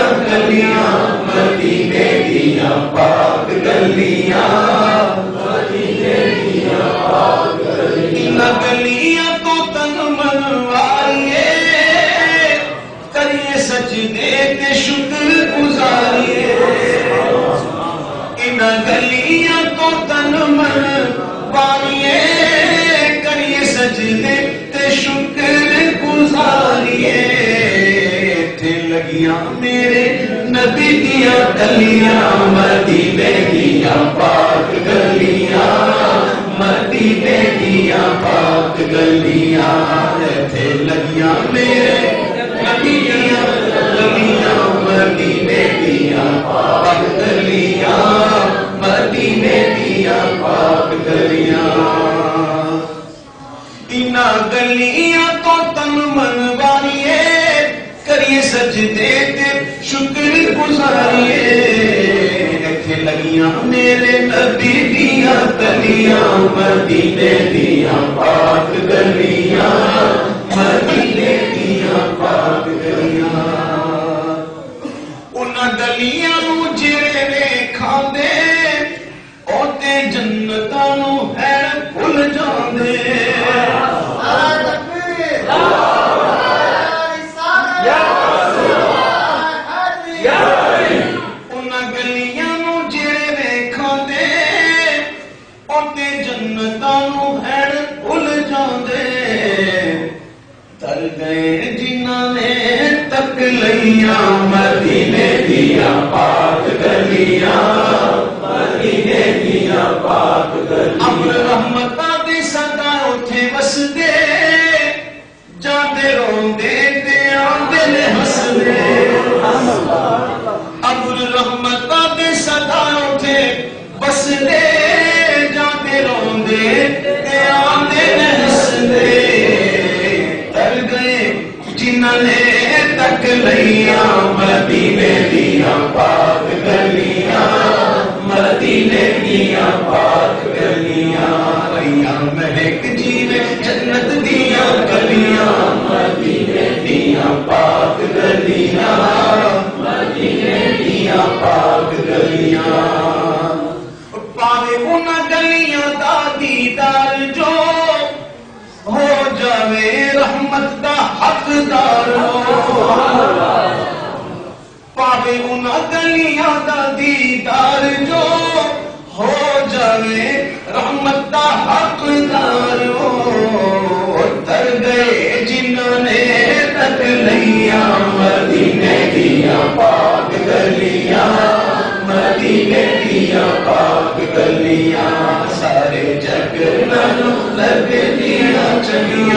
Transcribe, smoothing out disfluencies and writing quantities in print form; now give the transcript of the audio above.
گلیاں مدینے دیاں پاک گلیاں مدینے دیاں پاک گلیاں گلیاں تو تن من واریے کریے سجدے تے شکر گزاریے ان گلیاں تو تن من واریے کریے سجدے تے شکر گزاریے تھے لگیاں میرے نبی دیاں گلیاں مدینے دیاں پاک گلیاں مدینے دیاں پاک گلیاں تھے لگیاں میرے نبی دیاں گلیاں مدینے دیاں پاک گلیاں مدینے دیاں پاک گلیاں انہاں گلیاں تو تن من واریے کریے سجدے تے شکر گزاریے ایتھے لگیاں میرے نبی دیاں گلیاں مدینے دیاں پاک گلیاں مدینے دیاں پاک گلیاں انہاں گلیاں نو جڑے ویکھاندے او تے جنتاں نو ہے بھول جاندے تر گئے جنہاں نے تک لیاں مدینے دیاں پاک گلیاں مدینے دیاں پاک گلیاں ابر رحمتاں دی صدا اوتھے وسدے جاندے روندے تے آندے نے ہسدے ابر رحمتاں دی صدا اوتھے وسدے جاندے روندے تے آندے نے ہسدے جنہاں نے تک لیاں مدینے دیاں پاک گلیاں مدینے دیاں پاک گلیاں ایاں مہک جیوے جنت دیاں گلیاں مدینے دیاں پاک گلیاں مدینے دیاں پاک گلیاں پاوے انہاں گلیاں دا دیدار جو ہو جاوے رحمت دا حقدار پاوے انہاں گلیاں دا دیدار جو ہو جاوے رحمت دا حقدار تر گئے جنہاں نے تک لیاں مدینے دیاں پاک گلیاں مدینے دیاں پاک گلیاں سارے جگ نال لگ دیاں چلیاں